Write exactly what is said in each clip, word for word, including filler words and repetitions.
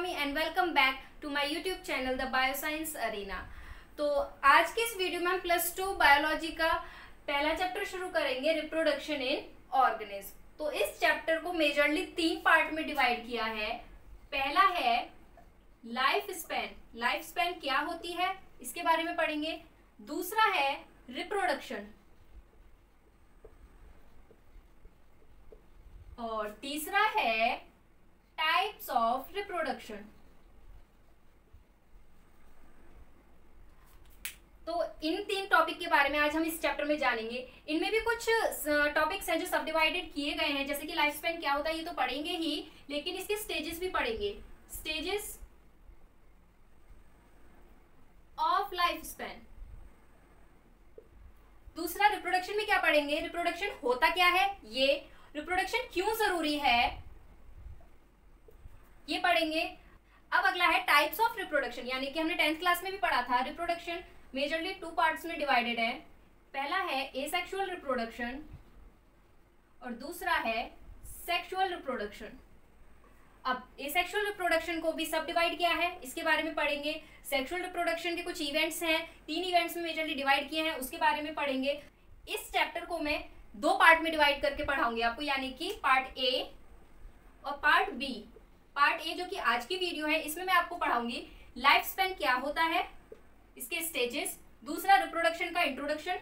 Shami and welcome back to my YouTube channel The Bioscience Arena। तो आज के इस वीडियो में हम प्लस टू बायोलॉजी का पहला चैप्टर शुरू करेंगे, रिप्रोडक्शन इन ऑर्गेनिज्म। तो इस चैप्टर को मेजरली तीन पार्ट में डिवाइड किया है। पहला है लाइफ स्पैन, लाइफ स्पैन क्या होती है इसके बारे में पढ़ेंगे। दूसरा है रिप्रोडक्शन और तीसरा है टाइप्स ऑफ रिप्रोडक्शन। तो इन तीन टॉपिक के बारे में आज हम इस चैप्टर में जानेंगे। इनमें भी कुछ टॉपिक्स हैं जो सब डिवाइडेड किए गए हैं, जैसे कि लाइफ स्पैन क्या होता है ये तो पढ़ेंगे ही, लेकिन इसके स्टेजेस भी पढ़ेंगे। Stages of life span. दूसरा रिप्रोडक्शन में क्या पढ़ेंगे, रिप्रोडक्शन होता क्या है, ये रिप्रोडक्शन क्यों जरूरी है ये पढ़ेंगे। अब अगला है टाइप्स ऑफ रिप्रोडक्शन, यानी कि हमने टेंथ क्लास में भी पढ़ा था। रिप्रोडक्शन मेजरली टू पार्ट्स में डिवाइडेड है। पहला है एसेक्सुअल रिप्रोडक्शन और दूसरा है सेक्सुअल रिप्रोडक्शन। अब एसेक्सुअल रिप्रोडक्शन को भी सब डिवाइड किया है, इसके बारे में पढ़ेंगे। सेक्सुअल रिप्रोडक्शन के कुछ इवेंट्स हैं, तीन इवेंट्स में मेजरली डिवाइड किए हैं, उसके बारे में पढ़ेंगे। इस चैप्टर को मैं दो पार्ट में डिवाइड करके पढ़ाऊंगी आपको, यानी कि पार्ट ए और पार्ट बी। पार्ट ए जो कि आज की वीडियो है, इसमें मैं आपको पढ़ाऊंगी लाइफ स्पैन क्या होता है, इसके स्टेजेस, दूसरा रिप्रोडक्शन का इंट्रोडक्शन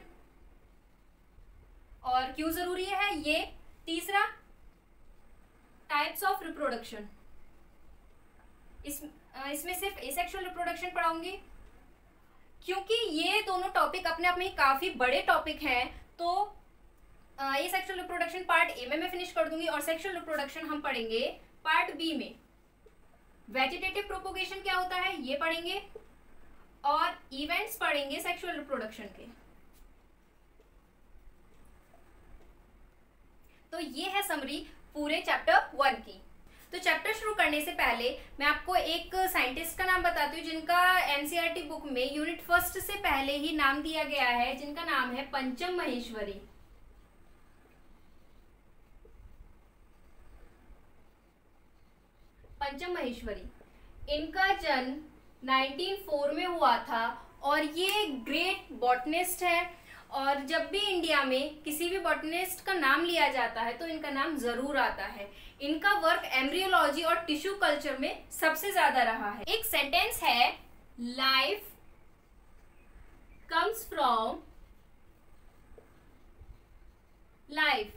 और क्यों जरूरी है ये, तीसरा टाइप्स ऑफ रिप्रोडक्शन। इस इसमें सिर्फ एसेक्सुअल रिप्रोडक्शन पढ़ाऊंगी क्योंकि ये दोनों टॉपिक अपने आप में ही काफी बड़े टॉपिक हैं। तो एसेक्सुअल रिप्रोडक्शन पार्ट ए में मैं फिनिश कर दूंगी और सेक्सुअल रिप्रोडक्शन हम पढ़ेंगे पार्ट बी में। वेजिटेटिव प्रोपोगेशन क्या होता है ये पढ़ेंगे और इवेंट्स पढ़ेंगे सेक्सुअल रिप्रोडक्शन के। तो ये है समरी पूरे चैप्टर वन की। तो चैप्टर शुरू करने से पहले मैं आपको एक साइंटिस्ट का नाम बताती हूँ जिनका एनसीईआरटी बुक में यूनिट फर्स्ट से पहले ही नाम दिया गया है, जिनका नाम है पंचम महेश्वरी। पंचम महेश्वरी, इनका जन्म नाइनटीन ओ फोर में हुआ था और ये ग्रेट बॉटनिस्ट है। और जब भी इंडिया में किसी भी बॉटनिस्ट का नाम लिया जाता है तो इनका नाम जरूर आता है। इनका वर्क एम्ब्रियोलॉजी और टिश्यू कल्चर में सबसे ज्यादा रहा है। एक सेंटेंस है, लाइफ कम्स फ्रॉम लाइफ,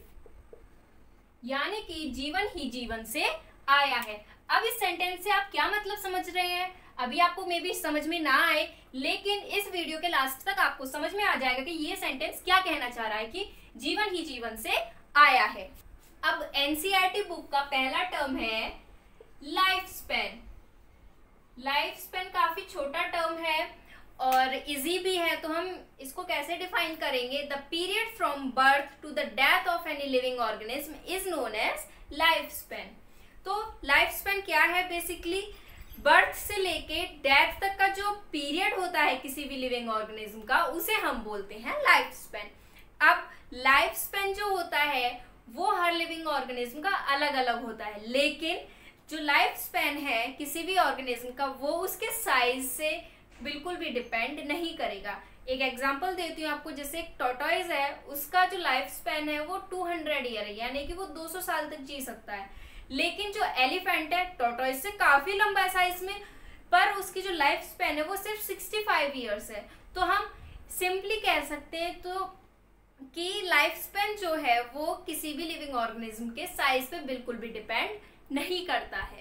यानी कि जीवन ही जीवन से आया है। अब इस सेंटेंस से आप क्या मतलब समझ रहे हैं, अभी आपको मे बी समझ में ना आए, लेकिन इस वीडियो के लास्ट तक आपको समझ में आ जाएगा कि ये सेंटेंस क्या कहना चाह रहा है कि जीवन ही जीवन से आया है। अब एनसीईआरटी बुक का पहला टर्म है लाइफ स्पैन। लाइफ स्पैन काफी छोटा टर्म है और इजी भी है, तो हम इसको कैसे डिफाइन करेंगे। The period from birth to the death of any living organism is known as life span. तो लाइफ स्पैन क्या है, बेसिकली बर्थ से लेके डेथ तक का जो पीरियड होता है किसी भी लिविंग ऑर्गेनिज्म का, उसे हम बोलते हैं लाइफ स्पैन। अब लाइफ स्पैन जो होता है वो हर लिविंग ऑर्गेनिज्म का अलग अलग होता है, लेकिन जो लाइफ स्पैन है किसी भी ऑर्गेनिज्म का वो उसके साइज से बिल्कुल भी डिपेंड नहीं करेगा। एक एग्जांपल देती हूँ आपको, जैसे एक टॉर्टोइज है, उसका जो लाइफ स्पैन है वो टू हंड्रेड ईयर है, यानी कि वो दो सौ साल तक जी सकता है। लेकिन जो एलिफेंट है टॉर्टोइज से काफी लंबा है साइज में, पर उसकी जो लाइफ स्पैन है वो सिर्फ सिक्सटी फाइव ईयर्स है। तो हम सिंपली कह सकते हैं तो कि लाइफ स्पैन जो है वो किसी भी लिविंग ऑर्गेनिज्म के साइज पे बिल्कुल भी डिपेंड नहीं करता है।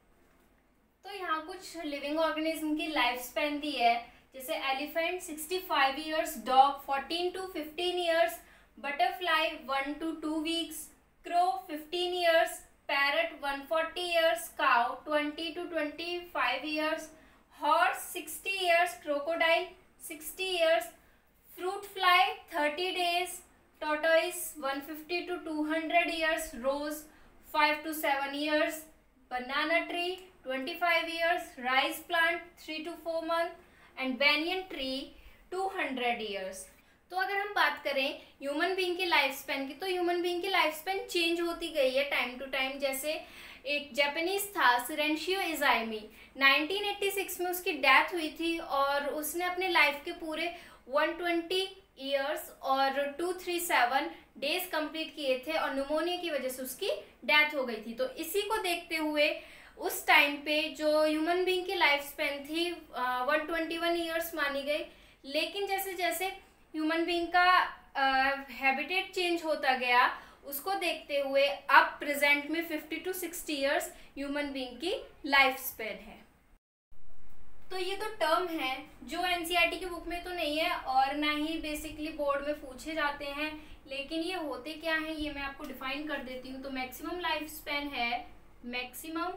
तो यहाँ कुछ लिविंग ऑर्गेनिज्म की लाइफ स्पैन दी है, जैसे elephant sixty five years, dog fourteen to fifteen years, butterfly one to two weeks, crow fifteen years, parrot one forty years, cow twenty to twenty-five years, horse sixty years, crocodile sixty years, fruit fly thirty days, tortoise one fifty to two hundred years, rose five to seven years, banana tree twenty-five years, rice plant three to four months and banyan tree two hundred years। तो अगर हम बात करें human being की life span की, तो human being की life span change होती गई है टाइम टू टाइम। जैसे एक जापानीज था सिरेंशियो इजाइमी, नाइनटीन एटी सिक्स में उसकी डेथ हुई थी और उसने अपने लाइफ के पूरे वन ट्वेंटी ईयर्स और two three seven days complete किए थे और न्यूमोनिया की वजह से उसकी डेथ हो गई थी। तो इसी को देखते हुए उस टाइम पे जो ह्यूमन बीइंग की लाइफ स्पेन थी वन ट्वेंटी वन ईयर्स मानी गई, लेकिन जैसे जैसे ह्यूमन बीइंग का हैबिटेट चेंज होता गया उसको देखते हुए अब प्रेजेंट में fifty to sixty years human being की लाइफ स्पेन है। तो ये तो टर्म है जो एनसीईआरटी की बुक में तो नहीं है और ना ही बेसिकली बोर्ड में पूछे जाते हैं, लेकिन ये होते क्या हैं ये मैं आपको डिफाइन कर देती हूँ। तो मैक्सिमम लाइफ स्पेन है maximum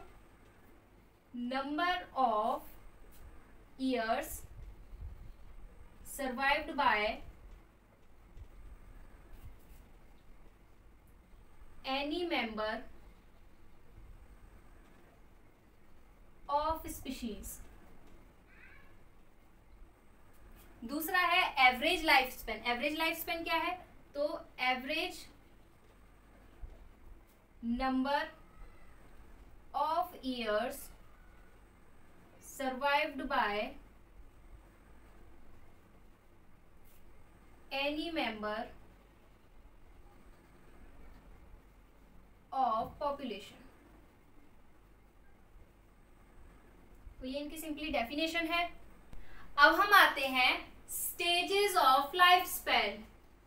number of years survived by any member of species. दूसरा है average life span. Average life span क्या है? तो average number of years survived by any member of population. तो ये इनकी सिंपली डेफिनेशन है। अब हम आते हैं stages of life span.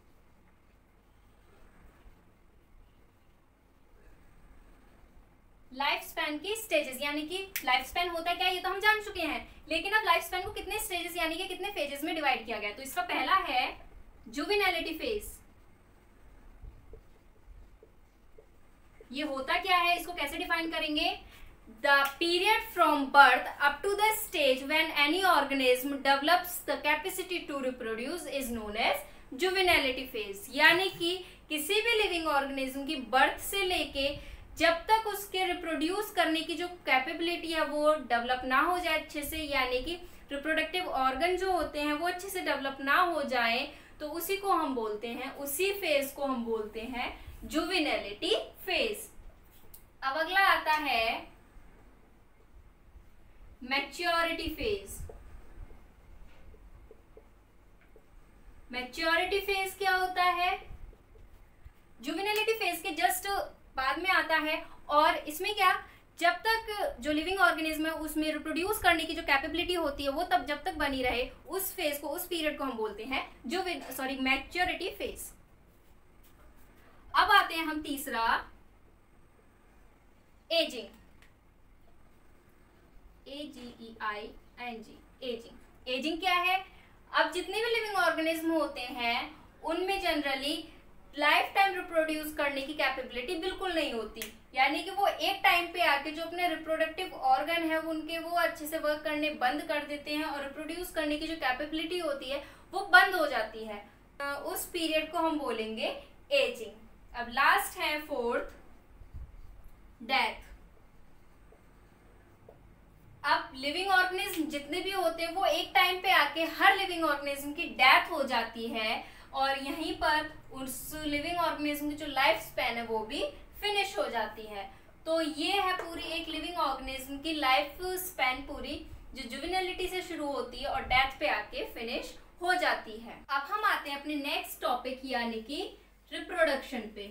Life span की स्टेजेस, यानी कि लाइफ स्पैन होता क्या है ये तो हम जान चुके हैं, लेकिन अब लाइफ स्पैन को कितने स्टेजेस यानी कि कितने फेजेस में डिवाइड किया गया। तो इसका पहला है जुवेनालिटी फेज। ये होता क्या है, इसको कैसे डिफाइन करेंगे? The period from birth up to the stage when any organism develops the capacity to reproduce is known as juvenility phase. यानी कि किसी भी लिविंग ऑर्गेनिज्म की बर्थ से लेके जब तक उसके रिप्रोड्यूस करने की जो कैपेबिलिटी है वो डेवलप ना हो जाए अच्छे से, यानी कि रिप्रोडक्टिव ऑर्गन जो होते हैं वो अच्छे से डेवलप ना हो जाए, तो उसी को हम बोलते हैं, उसी फेज को हम बोलते हैं जुवेनालिटी फेज। अब अगला आता है मैच्योरिटी फेज। मैच्योरिटी फेज क्या होता है? जुवेनालिटी फेज के जस्ट बाद में आता है और इसमें क्या, जब तक जो लिविंग ऑर्गेनिज्म है उसमें रिप्रोड्यूस करने की जो कैपेबिलिटी होती है वो तब जब तक बनी रहे, उस फेज को, उस पीरियड को हम बोलते हैं जो सॉरी मैच्योरिटी फेज। अब आते हैं हम तीसरा ageing. A G E I N G, ageing. Ageing क्या है? अब जितने भी लिविंग ऑर्गेनिज्म होते हैं उनमें जनरली लाइफ टाइम रिप्रोड्यूस करने की कैपेबिलिटी बिल्कुल नहीं होती, यानी कि वो एक टाइम पे आके जो अपने रिप्रोडक्टिव ऑर्गन है उनके वो अच्छे से वर्क करने बंद कर देते हैं और रिप्रोड्यूस करने की जो कैपेबिलिटी होती है वो बंद हो जाती है। उस पीरियड को हम बोलेंगे एजिंग। अब लास्ट है फोर्थ डेथ। अब लिविंग ऑर्गेनिज्म जितने भी होते हैं वो एक टाइम पे आके हर लिविंग ऑर्गेनिज्म की डेथ हो जाती है और यहीं पर उस लिविंग ऑर्गेनिज्म की जो लाइफ स्पैन है वो भी फिनिश हो जाती है। तो ये है पूरी एक लिविंग ऑर्गेनिज्म की लाइफ स्पैन पूरी, जो जुवेनालिटी से शुरू होती है और डेथ पे आके फिनिश हो जाती है। अब हम आते हैं अपने नेक्स्ट टॉपिक यानी कि रिप्रोडक्शन पे।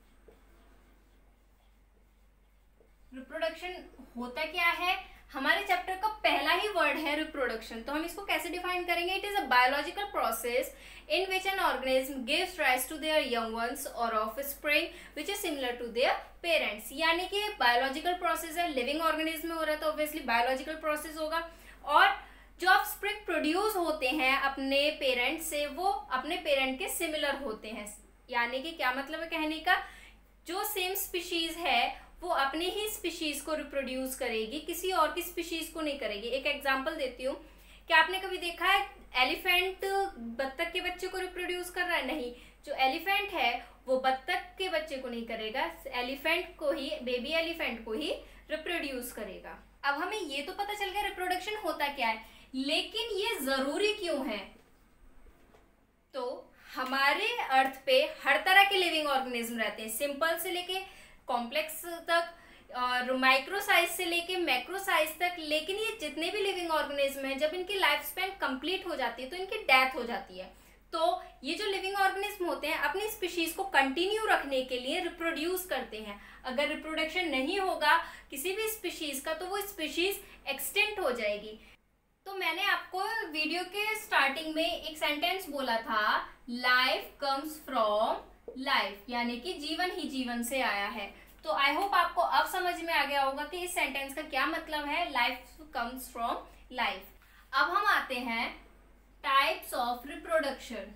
रिप्रोडक्शन होता क्या है? हमारे चैप्टर का पहला ही वर्ड है रिप्रोडक्शन। तो हम इसको कैसे डिफाइन करेंगे? It is a biological process in which an organism gives rise to their young ones or offspring which is similar to their parents। यानी कि बायोलॉजिकल प्रोसेस है, लिविंग ऑर्गेनिज्म में हो रहा है तो ऑब्वियसली बायोलॉजिकल प्रोसेस होगा, और जो ऑफस्प्रिंग प्रोड्यूस होते हैं अपने पेरेंट से वो अपने पेरेंट के सिमिलर होते हैं। यानी कि क्या मतलब है कहने का, जो सेम स्पीशीज है वो अपने ही स्पीशीज को रिप्रोड्यूस करेगी, किसी और की स्पीशीज को नहीं करेगी। एक एग्जांपल देती हूँ, क्या आपने कभी देखा है एलिफेंट बत्तख के बच्चे को रिप्रोड्यूस कर रहा है? नहीं, जो एलिफेंट है वो बत्तख के बच्चे को नहीं करेगा, एलिफेंट को ही, बेबी एलिफेंट को ही रिप्रोड्यूस करेगा। अब हमें ये तो पता चल गया रिप्रोडक्शन होता क्या है, लेकिन ये जरूरी क्यों है? तो हमारे अर्थ पे हर तरह के लिविंग ऑर्गेनिज्म रहते हैं, सिंपल से लेके कॉम्प्लेक्स तक, और माइक्रो साइज से लेके मैक्रो साइज तक। लेकिन ये जितने भी लिविंग ऑर्गेनिज्म हैं, जब इनकी लाइफ स्पैन कंप्लीट हो जाती है तो इनकी डेथ हो जाती है। तो ये जो लिविंग ऑर्गेनिज्म होते हैं अपनी स्पीशीज को कंटिन्यू रखने के लिए रिप्रोड्यूस करते हैं। अगर रिप्रोडक्शन नहीं होगा किसी भी स्पीशीज का तो वो स्पीशीज एक्सटिंक्ट हो जाएगी। तो मैंने आपको वीडियो के स्टार्टिंग में एक सेंटेंस बोला था, लाइफ कम्स फ्रॉम लाइफ, यानी कि जीवन ही जीवन से आया है। तो आई होप आपको अब समझ में आ गया होगा कि इस सेंटेंस का क्या मतलब है, लाइफ कम्स फ्रॉम लाइफ। अब हम आते हैं टाइप्स ऑफ रिप्रोडक्शन।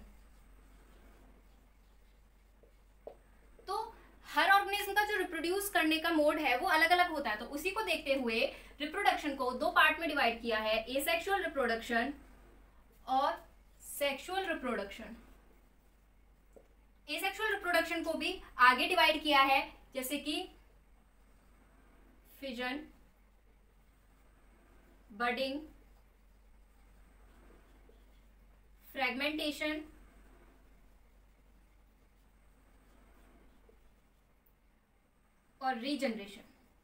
तो हर ऑर्गेनिज्म का जो रिप्रोड्यूस करने का मोड है वो अलग अलग होता है। तो उसी को देखते हुए रिप्रोडक्शन को दो पार्ट में डिवाइड किया है, एसेक्सुअल रिप्रोडक्शन और सेक्सुअल रिप्रोडक्शन। एसेक्सुअल रिप्रोडक्शन को भी आगे डिवाइड किया है, जैसे कि फिजन, बडिंग, फ्रेगमेंटेशन और रीजनरेशन।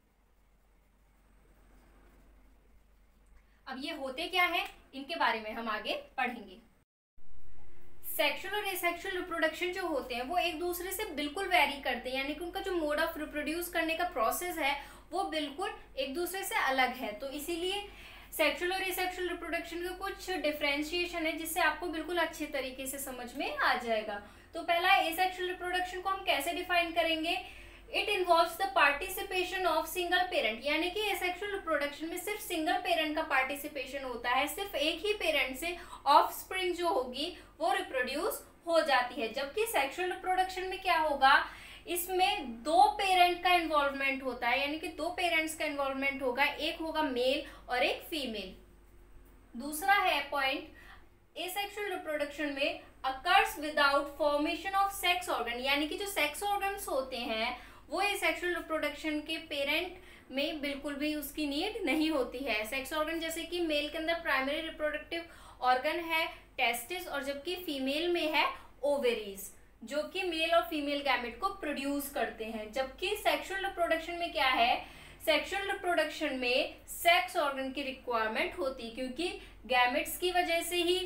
अब ये होते क्या है इनके बारे में हम आगे पढ़ेंगे। सेक्सुअल और एसेक्सुअल रिप्रोडक्शन जो होते हैं वो एक दूसरे से बिल्कुल वेरी करते हैं, यानी कि उनका जो मोड ऑफ रिप्रोड्यूस करने का प्रोसेस है वो बिल्कुल एक दूसरे से अलग है। तो इसीलिए सेक्सुअल और एसेक्सुअल रिप्रोडक्शन का कुछ डिफरेंशिएशन है जिससे आपको बिल्कुल अच्छे तरीके से समझ में आ जाएगा। तो पहला एसेक्सुअल रिप्रोडक्शन को हम कैसे डिफाइन करेंगे, it involves the participation of single parent, यानी कि एसेक्सुअल रिप्रोडक्शन में सिर्फ सिंगल पेरेंट का पार्टिसिपेशन होता है, सिर्फ एक ही पेरेंट से ऑफस्प्रिंग जो होगी वो रिप्रोड्यूस हो जाती है। जबकि सेक्सुअल रिप्रोडक्शन में क्या होगा, इसमें दो पेरेंट का इन्वॉल्वमेंट होता है, यानी कि दो पेरेंट्स का इन्वॉल्वमेंट होगा, एक होगा मेल और एक फीमेल। दूसरा है पॉइंट, एसेक्सुअल रिप्रोडक्शन में occurs without formation of sex organ, यानी कि जो सेक्स ऑर्गन्स होते हैं वो एसेक्सुअल रिप्रोडक्शन के पेरेंट में बिल्कुल भी उसकी नीड नहीं होती है। सेक्स ऑर्गन जैसे कि मेल के अंदर प्राइमरी रिप्रोडक्टिव ऑर्गन है टेस्टिस, और जबकि फीमेल में है ओवेरीज, जो कि मेल और फीमेल गैमेट को प्रोड्यूस करते हैं। जबकि सेक्सुअल रिप्रोडक्शन में क्या है, सेक्सुअल रिप्रोडक्शन में सेक्स ऑर्गन की रिक्वायरमेंट होती है, क्योंकि गैमेट्स की वजह से ही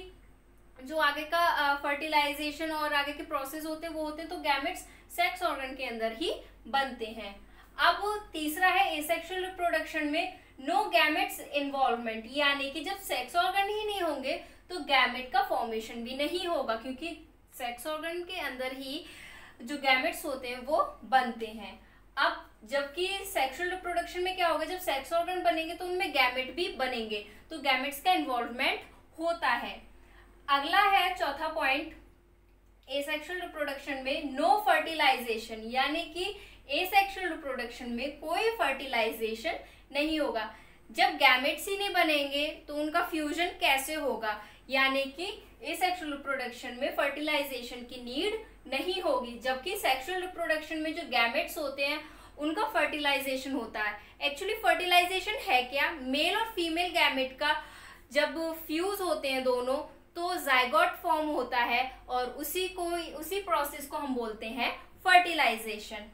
जो आगे का फर्टिलाइजेशन और आगे के प्रोसेस होते हैं वो होते हैं, तो गैमेट्स सेक्स ऑर्गन के अंदर ही बनते हैं। अब तीसरा है एसेक्सुअल रिप्रोडक्शन में नो गैमेट्स इन्वॉल्वमेंट, यानी कि जब सेक्स ऑर्गन ही नहीं होंगे तो गैमेट का फॉर्मेशन भी नहीं होगा, क्योंकि सेक्स ऑर्गन के अंदर ही जो गैमेट्स होते हैं वो बनते हैं। अब जबकि सेक्सुअल रिप्रोडक्शन में क्या होगा, जब सेक्स ऑर्गन बनेंगे तो उनमें गैमेट भी बनेंगे, तो गैमेट्स का इन्वॉल्वमेंट होता है। अगला है चौथा पॉइंट, एसेक्सुअल रिप्रोडक्शन में नो फर्टिलाइजेशन, यानी कि एसेक्सुअल रिप्रोडक्शन में कोई फर्टिलाइजेशन नहीं होगा। जब गैमेट्स ही नहीं बनेंगे तो उनका फ्यूजन कैसे होगा, यानी कि एसेक्सुअल रिप्रोडक्शन में फर्टिलाइजेशन की नीड नहीं होगी, जबकि सेक्सुअल रिप्रोडक्शन में जो गैमेट्स होते हैं उनका फर्टिलाइजेशन होता है। एक्चुअली फर्टिलाइजेशन है क्या, मेल और फीमेल गैमेट का जब फ्यूज होते हैं दोनों तो जाइगोट फॉर्म होता है, और उसी को उसी प्रोसेस को हम बोलते हैं फर्टिलाइजेशन।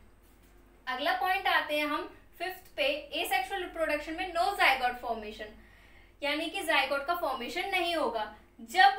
अगला पॉइंट आते हैं हम फिफ्थ पे, एसेक्सुअल रिप्रोडक्शन में नो जाइगोट फॉर्मेशन, यानी कि जाइगोट का फॉर्मेशन नहीं होगा। जब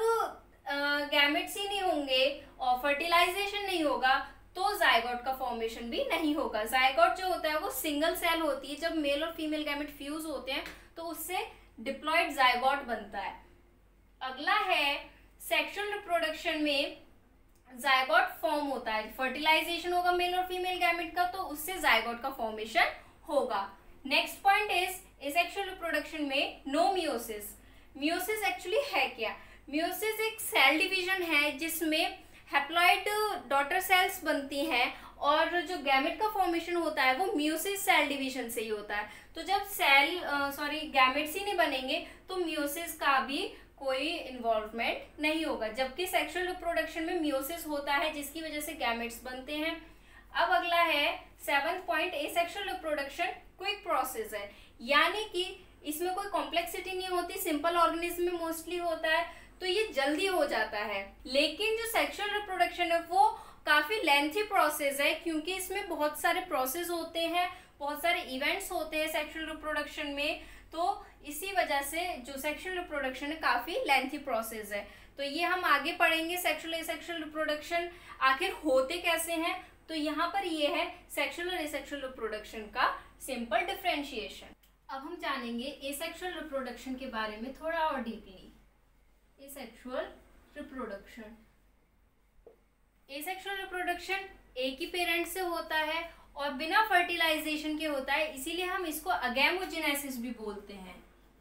गैमेट्स ही नहीं होंगे और फर्टिलाइजेशन नहीं होगा तो जाइगोट का फॉर्मेशन भी नहीं होगा। जाइगोट जो होता है वो सिंगल सेल होती है, जब मेल और फीमेल गैमेट फ्यूज होते हैं तो उससे डिप्लॉयड जाइगोट बनता है। अगला है सेक्सुअल रिप्रोडक्शन में जाइगोट फॉर्म होता है, फर्टिलाइजेशन होगा मेल और फीमेल गैमेट का तो उससे जाइगोट का फॉर्मेशन होगा। Next point is asexual reproduction में नो मियोसिस। मियोसिस एक्चुअली है क्या, मियोसिस एक सेल डिवीजन है जिसमें हैप्लॉइड डॉटर सेल्स बनती हैं, और जो गैमेट का फॉर्मेशन होता है वो मियोसिस सेल डिवीजन से ही होता है। तो जब सेल सॉरी गैमेट्स ही नहीं बनेंगे तो मियोसिस का भी कोई इन्वॉल्वमेंट नहीं होगा, जबकि सेक्सुअल रिप्रोडक्शन में मियोसिस होता है जिसकी वजह से गैमेट्स बनते हैं। अब अगला है seventh point, asexual reproduction quick process है, यानी कि इसमें कोई कॉम्प्लेक्सिटी नहीं होती, सिंपल ऑर्गेनिज्म में मोस्टली होता है तो ये जल्दी हो जाता है। लेकिन जो सेक्सुअल रिप्रोडक्शन है वो काफी लेंथी प्रोसेस है, क्योंकि इसमें बहुत सारे प्रोसेस होते हैं, बहुत सारे इवेंट्स होते हैं सेक्सुअल रिप्रोडक्शन में, तो इसी वजह से जो सेक्सुअल रिप्रोडक्शन है काफ़ी लेंथी प्रोसेस है। तो ये हम आगे पढ़ेंगे सेक्सुअल एसेक्सुअल रिप्रोडक्शन आखिर होते कैसे हैं। तो यहाँ पर ये है सेक्सुअल और एसेक्सुअल रिप्रोडक्शन का सिंपल डिफरेंशिएशन। अब हम जानेंगे एसेक्सुअल रिप्रोडक्शन के बारे में थोड़ा और deeply. Asexual reproduction, asexual reproduction एक ही पेरेंट से होता है और बिना फर्टिलाइजेशन के होता है, इसीलिए हम इसको अगैमोजेनेसिस भी बोलते हैं।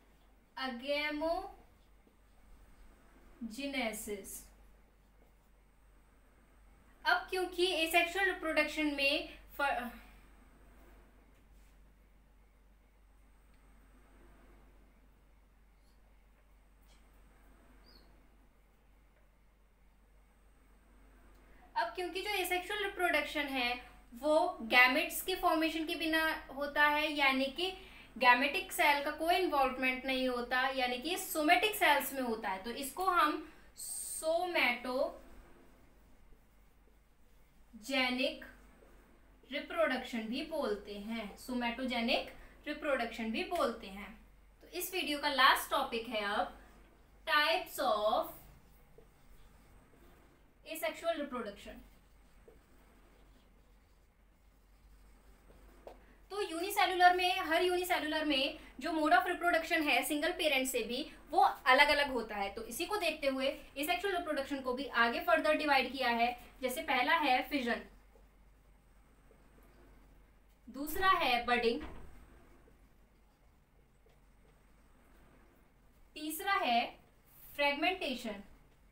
अगैमोजेनेसिस। अब क्योंकि एसेक्सुअल रिप्रोडक्शन में फर... अब क्योंकि जो एसेक्सुअल रिप्रोडक्शन है वो गैमेट्स के फॉर्मेशन के बिना होता है, यानी कि गैमेटिक सेल का कोई इन्वॉल्वमेंट नहीं होता, यानी कि सोमेटिक सेल्स में होता है, तो इसको हम सोमैटोजेनिक रिप्रोडक्शन भी बोलते हैं। सोमैटोजेनिक रिप्रोडक्शन भी बोलते हैं। तो इस वीडियो का लास्ट टॉपिक है अब टाइप्स ऑफ एसेक्सुअल रिप्रोडक्शन। तो यूनिसेलुलर में, हर यूनिसेलुलर में जो मोड ऑफ रिप्रोडक्शन है सिंगल पेरेंट से भी वो अलग अलग होता है। तो इसी को देखते हुए एसेक्सुअल रिप्रोडक्शन को भी आगे फर्दर डिवाइड किया है। जैसे पहला है फिजन, दूसरा है बडिंग, तीसरा है फ्रेगमेंटेशन।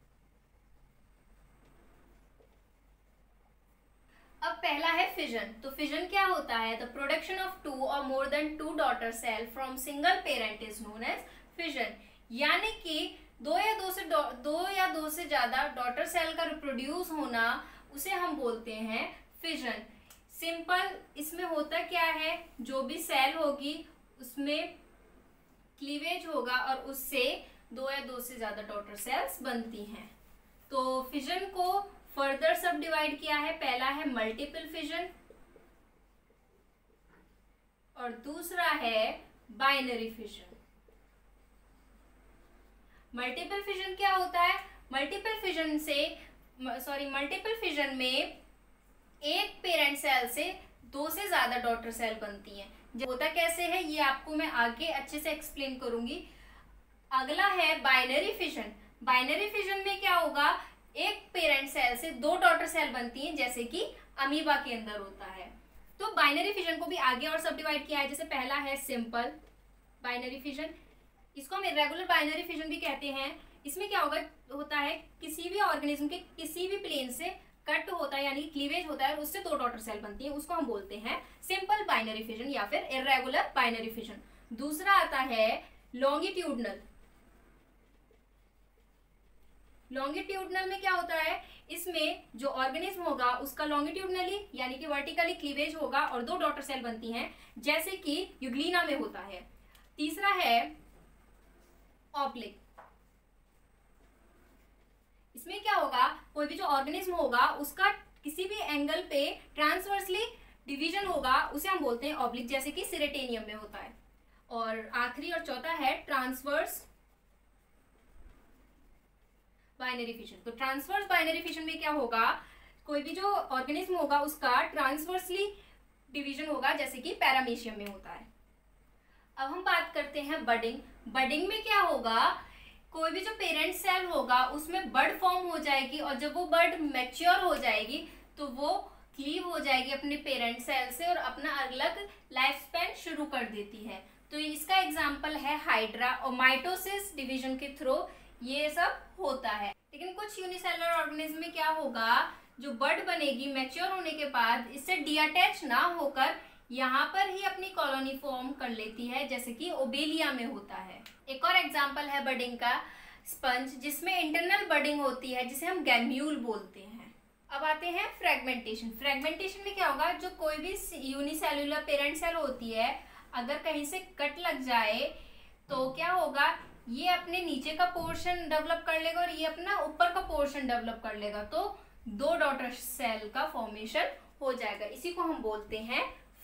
अब पहला है फिजन। तो फिजन क्या होता है? द प्रोडक्शन ऑफ टू और more than two daughter cell from single parent is known as fission. यानी कि दो या दो से दो, दो या दो से ज्यादा डॉटर सेल का रिप्रोड्यूस होना, उसे हम बोलते हैं फिजन। सिंपल इसमें होता क्या है, जो भी सेल होगी उसमें क्लीवेज होगा और उससे दो या दो से ज्यादा डॉटर सेल्स बनती हैं। तो फिजन को फर्दर सब डिवाइड किया है। पहला है मल्टीपल फिजन और दूसरा है बाइनरी फिजन। मल्टीपल फिजन क्या होता है? मल्टीपल फिजन से सॉरी मल्टीपल फिजन में एक पेरेंट सेल से दो से ज्यादा डॉटर सेल बनती हैं। होता कैसे है ये आपको मैं आगे अच्छे से एक्सप्लेन करूंगी। अगला है बाइनरी फिजन। बाइनरी फिजन में क्या होगा, एक पेरेंट सेल से दो डॉटर सेल बनती हैं, जैसे कि अमीबा के अंदर होता है। तो बाइनरी फिजन को भी आगे और सब डिवाइड किया है। जैसे पहला है सिंपल बाइनरी फिजन, इसको हम इरेगुलर बाइनरी फिजन भी कहते हैं। इसमें क्या होगा होता है, किसी भी ऑर्गेनिज्म के किसी भी प्लेन से कट होता है, यानी क्लीवेज होता है और उससे दो डॉटर सेल बनती है, उसको हम बोलते हैं सिंपल बाइनरी फिजन या फिर इरेगुलर बाइनरी फिजन। दूसरा आता है लॉन्गिट्यूडनल। लॉन्गिट्यूडनल में क्या होता है, इसमें जो ऑर्गेनिज्म होगा उसका लॉन्गिट्यूडनली यानी कि वर्टिकली क्लीवेज होगा और दो डॉटर सेल बनती हैं, जैसे कि यूग्लिना में होता है। तीसरा है ऑब्लिक। इसमें क्या होगा, कोई भी जो ऑर्गेनिज्म होगा उसका किसी भी एंगल पे ट्रांसवर्सली डिवीजन होगा, उसे हम बोलते हैं ऑब्लिक, जैसे कि सिरेटेनियम में होता है। और आखिरी और चौथा है ट्रांसवर्स बाइनरी फिजन। तो ट्रांसवर्स बाइनरी फिजन में क्या होगा, कोई भी जो ऑर्गेनिज्म होगा उसका ट्रांसवर्सली डिवीजन होगा, जैसे कि पैरामीशियम में होता है। अब हम बात करते हैं बडिंग। बडिंग में क्या होगा, कोई भी जो पेरेंट सेल होगा उसमें बड फॉर्म हो जाएगी और जब वो बड मैच्योर हो जाएगी तो वो क्लीव हो जाएगी अपने पेरेंट सेल से और अपना अलग लाइफ स्पैन शुरू कर देती है। तो इसका एग्जाम्पल है हाइड्रा, और माइटोसिस डिवीजन के थ्रू ये सब होता है। लेकिन कुछ यूनिसेलुलर ऑर्गेनिज्म में क्या होगा, जो बड बनेगी मैच्योर होने के बाद इससे डीअटैच ना होकर यहाँ पर ही अपनी कॉलोनी फॉर्म कर लेती है, जैसे कि ओबेलिया में होता है। एक और एग्जांपल है बडिंग का स्पंज, जिसमें इंटरनल बडिंग होती है, जिसे हम गैम्यूल बोलते हैं। अब आते हैं फ्रेगमेंटेशन। फ्रेगमेंटेशन में क्या होगा, जो कोई भी यूनिसेलुलर पेरेंट सेल होती है अगर कहीं से कट लग जाए तो क्या होगा, ये अपने नीचे का पोर्शन डेवलप कर लेगा और ये अपना ऊपर का पोर्शन डेवलप कर लेगा, तो दो डॉटर सेल का फॉर्मेशन हो जाएगा। इसी को हम बोलते हैं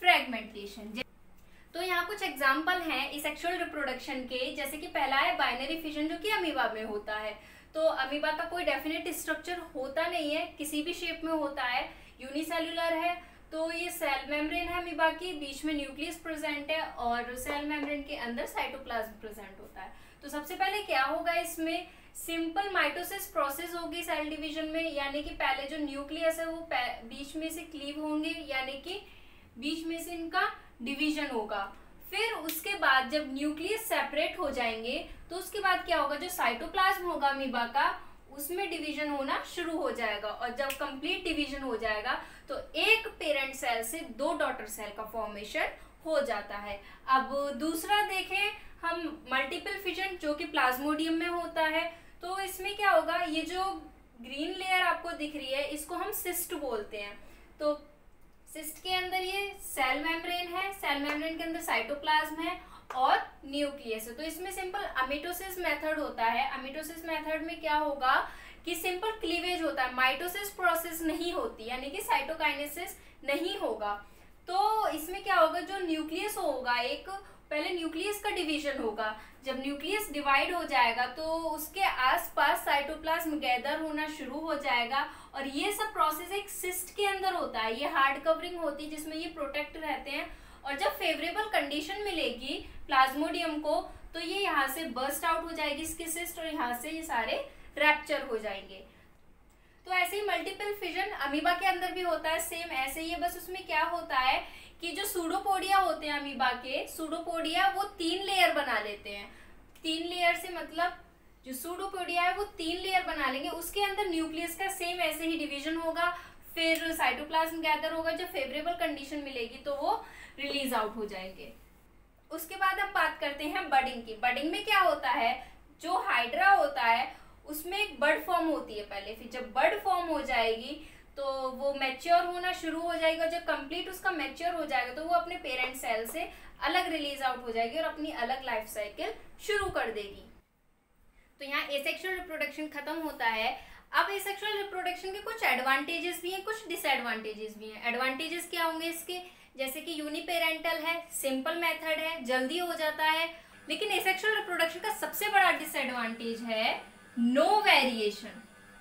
फ्रेगमेंटेशन। तो यहाँ कुछ एग्जाम्पल हैं इसेक्सुअल रिप्रोडक्शन के, जैसे कि पहला है बाइनरी फिजन जो कि अमीबा में होता है। तो अमीबा का कोई डेफिनेट स्ट्रक्चर होता नहीं है, किसी भी शेप में होता है, यूनिसेल्युलर है। तो ये सेल मेम्ब्रेन है अमीबा की, बीच में न्यूक्लियस प्रेजेंट है और सेल मेम्ब्रेन के अंदर साइटोप्लाज्म प्रेजेंट होता है। तो सबसे पहले क्या होगा, इसमें सिंपल माइटोसिस प्रोसेस होगी सेल डिवीजन में, यानी कि पहले जो न्यूक्लियस है वो बीच में से क्लीव होंगे, यानी कि बीच में से इनका डिवीजन होगा। फिर उसके बाद जब न्यूक्लियस सेपरेट हो जाएंगे तो उसके बाद क्या होगा, जो साइटोप्लाज्म होगा अमीबा का उसमें डिवीजन होना शुरू हो जाएगा। और जब कंप्लीट डिवीजन हो जाएगा तो एक पेरेंट सेल से दो डॉटर सेल का फॉर्मेशन हो जाता है। अब दूसरा देखें हम मल्टीपल फिजन जो कि प्लाज्मोडियम में होता है। तो इसमें क्या होगा, ये जो ग्रीन लेयर आपको दिख रही है इसको हम सिस्ट बोलते हैं। तो सिस्ट के अंदर ये सेल मेम्ब्रेन है, सेल मेम्ब्रेन के अंदर साइटोप्लाज्म है और न्यूक्लियस है। तो इसमें सिंपल अमीटोसिस मेथड होता है। अमीटोसिस मेथड में क्या होगा कि सिंपल क्लीवेज होता है, माइटोसिस प्रोसेस नहीं होती, यानी कि साइटोकाइनेसिस नहीं होगा। तो इसमें क्या होगा, जो न्यूक्लियस होगा एक, पहले न्यूक्लियस का डिवीजन होगा। जब न्यूक्लियस डिवाइड हो जाएगा तो उसके आसपास साइटोप्लाज्म गैदर होना शुरू हो जाएगा और ये सब प्रोसेस एक सिस्ट के अंदर होता है। ये हार्ड कवरिंग होती है जिसमें ये प्रोटेक्ट रहते हैं और जब फेवरेबल कंडीशन मिलेगी प्लाज्मोडियम को तो ये यहाँ से बर्स्ट आउट हो जाएगी इसकी सिस्ट और यहाँ से ये सारे रैप्चर हो जाएंगे। तो ऐसे ही मल्टीपल फिजन अमीबा के अंदर भी होता है, सेम ऐसे ही है, बस उसमें क्या होता है कि जो सूडोपोडिया होते हैं अमीबा के, सूडोपोडिया वो तीन लेयर बना लेते हैं। तीन लेयर से मतलब जो सूडोपोडिया है वो तीन लेयर बना लेंगे, उसके अंदर न्यूक्लियस का सेम ऐसे ही डिवीजन होगा, फिर साइटोप्लाज्म गैदर होगा, जब फेवरेबल कंडीशन मिलेगी तो वो रिलीज आउट हो जाएंगे। उसके बाद हम बात करते हैं बडिंग की। बडिंग में क्या होता है, जो हाइड्रा होता है उसमें एक बड फॉर्म होती है पहले, फिर जब बड फॉर्म हो जाएगी तो वो मैच्योर होना शुरू हो जाएगा। जब कंप्लीट उसका मैच्योर हो जाएगा तो वो अपने पेरेंट सेल से अलग रिलीज आउट हो जाएगी और अपनी अलग लाइफ साइकिल शुरू कर देगी। तो यहाँ एसेक्सुअल रिप्रोडक्शन खत्म होता है। अब एसेक्सुअल रिप्रोडक्शन के कुछ एडवांटेजेस भी हैं, कुछ डिसएडवांटेजेस भी हैं। एडवांटेजेस क्या होंगे इसके, जैसे कि यूनिपेरेंटल है, सिंपल मेथड है, जल्दी हो जाता है। लेकिन एसेक्सुअल रिप्रोडक्शन का सबसे बड़ा डिसएडवांटेज है नो वेरिएशन,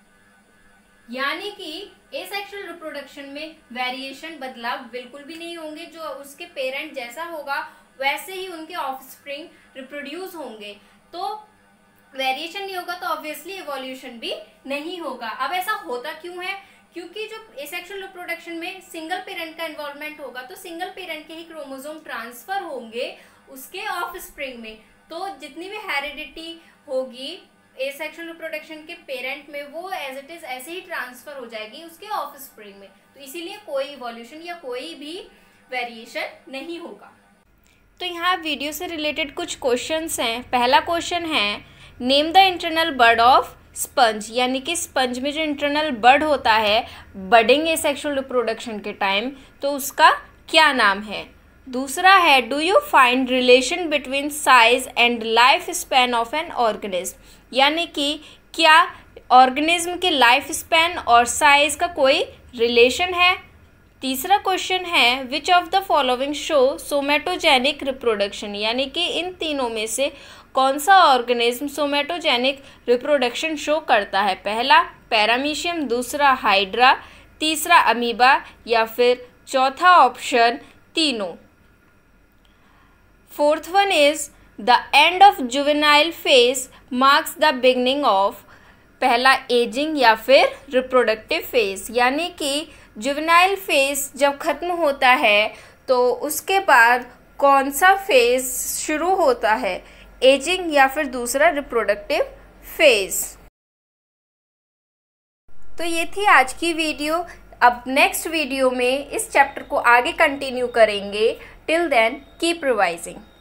यानी कि एसेक्सुअल रिप्रोडक्शन में वेरिएशन, बदलाव बिल्कुल भी नहीं होंगे। जो उसके पेरेंट जैसा होगा वैसे ही उनके ऑफस्प्रिंग रिप्रोड्यूस होंगे। तो वेरिएशन नहीं होगा तो ऑब्वियसली इवोल्यूशन भी नहीं होगा। अब ऐसा होता क्यों है, क्योंकि जो एसेक्सुअल रिप्रोडक्शन में सिंगल पेरेंट का इन्वॉल्वमेंट होगा तो सिंगल पेरेंट के ही क्रोमोसोम ट्रांसफर होंगे उसके ऑफस्प्रिंग में। तो जितनी भी हेरिडिटी होगी एसेक्सुअल रिप्रोडक्शन के पेरेंट में वो एज इट इज ऐसे ही ट्रांसफर हो जाएगी उसके ऑफस्प्रिंग में। तो इसीलिए कोई इवोल्यूशन या कोई भी वेरिएशन नहीं होगा। तो यहाँ वीडियो से रिलेटेड कुछ क्वेश्चंस हैं। पहला क्वेश्चन है name the internal bud of sponge, यानी कि स्पंज में जो इंटरनल बड होता है बडिंग एसेक्सुअल रिप्रोडक्शन के टाइम, तो उसका क्या नाम है। दूसरा है do you find relation between size and life span of an organism, यानी कि क्या ऑर्गेनिज्म के लाइफ स्पैन और साइज का कोई रिलेशन है। तीसरा क्वेश्चन है which of the following show somatogenic reproduction, यानी कि इन तीनों में से कौन सा ऑर्गेनिज्म सोमेटोजेनिक रिप्रोडक्शन शो करता है। पहला पैरामीशियम, दूसरा हाइड्रा, तीसरा अमीबा या फिर चौथा ऑप्शन तीनों। Fourth one is the end of juvenile phase marks the beginning of, पहला एजिंग या फिर रिप्रोडक्टिव फेज, यानी कि जुवेनाइल फेज जब खत्म होता है तो उसके बाद कौन सा फेज शुरू होता है, एजिंग या फिर दूसरा रिप्रोडक्टिव फेज। तो ये थी आज की वीडियो। अब नेक्स्ट वीडियो में इस चैप्टर को आगे कंटिन्यू करेंगे। Till then keep revising.